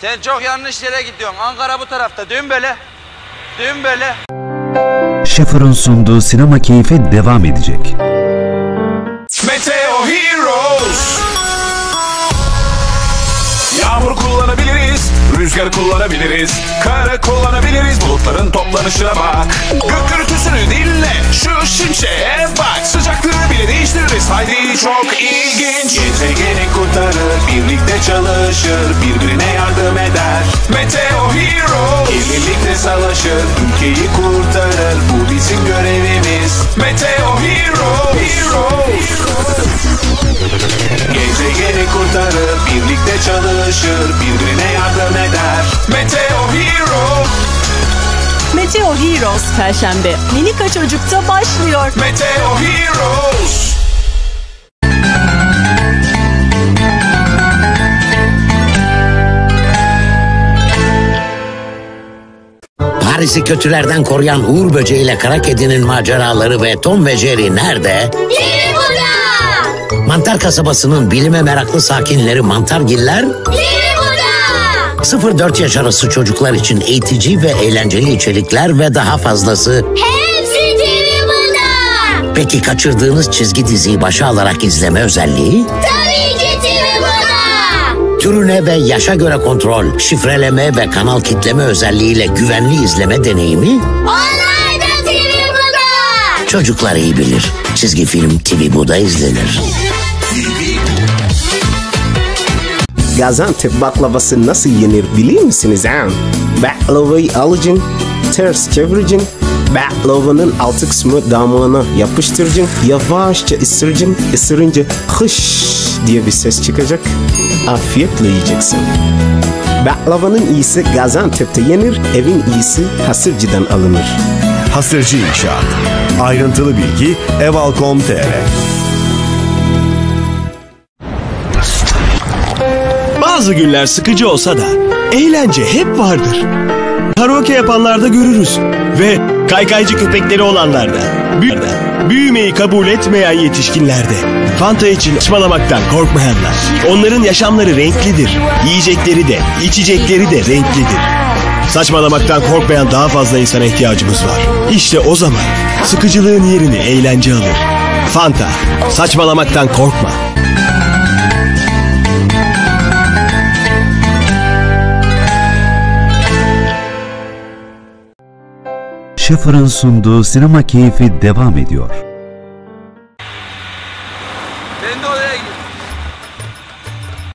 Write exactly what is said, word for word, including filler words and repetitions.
Sen çok yanlış yere gidiyorsun. Ankara bu tarafta. Dön böyle. Dön böyle. Schäfer'ın sunduğu sinema keyfi devam edecek. Meteo Heroes. Yağmur kullanabiliriz, rüzgar kullanabiliriz, karı kullanabiliriz, bulutların toplanışına bak. Gök gürültüsünü dinle, şu şimşeğe bak. Sıcaklığı bile değiştiririz, haydi çok ilginç. Gezegeni kurtarır, birlikte çalışır, birbirine yardım eder. Meteo Heroes. Birlikte savaşır, ülkeyi kurtarır, bu bizim görevimiz. Meteo Heroes. Heroes. Gezegeni kurtarır, birlikte çalışır, birbirine yardım eder. Meteo Heroes. Meteo Heroes Perşembe Minika Çocuk'ta başlıyor. Meteo Heroes. Paris'i kötülerden koruyan Uğur Böceği ile Kara Kedi'nin maceraları ve Tom ve Jerry nerede? Biri burada! Mantar kasabasının bilime meraklı sakinleri Mantargiller? Biri burada! sıfır dört yaş arası çocuklar için eğitici ve eğlenceli içerikler ve daha fazlası. Hepsi T V burada! Peki kaçırdığınız çizgi diziyi başa alarak izleme özelliği? Tabii ki T V burada! Türüne ve yaşa göre kontrol, şifreleme ve kanal kitleme özelliğiyle güvenli izleme deneyimi? Onlar da T V burada! Çocuklar iyi bilir. Çizgi film T V Bu'da izlenir. Gaziantep baklavası nasıl yenir bilir misiniz ha? Baklavayı alacaksın, ters çevireceksin, baklavanın altı kısmı damağına yapıştıracaksın, yavaşça ısıracaksın, ısırınca hış diye bir ses çıkacak, afiyetle yiyeceksin. Baklavanın iyisi Gaziantep'te yenir, evin iyisi Hasırcı'dan alınır. Hasırcı İnşaat. Ayrıntılı bilgi eval nokta com nokta tr. Bazı günler sıkıcı olsa da eğlence hep vardır. Karaoke yapanlarda görürüz ve kaykaycı köpekleri olanlarda, büyü büyümeyi kabul etmeyen yetişkinlerde, Fanta için saçmalamaktan korkmayanlar. Onların yaşamları renklidir. Yiyecekleri de, içecekleri de renklidir. Saçmalamaktan korkmayan daha fazla insana ihtiyacımız var. İşte o zaman sıkıcılığın yerini eğlence alır. Fanta, saçmalamaktan korkma. Schäfer'ın sunduğu sinema keyfi devam ediyor.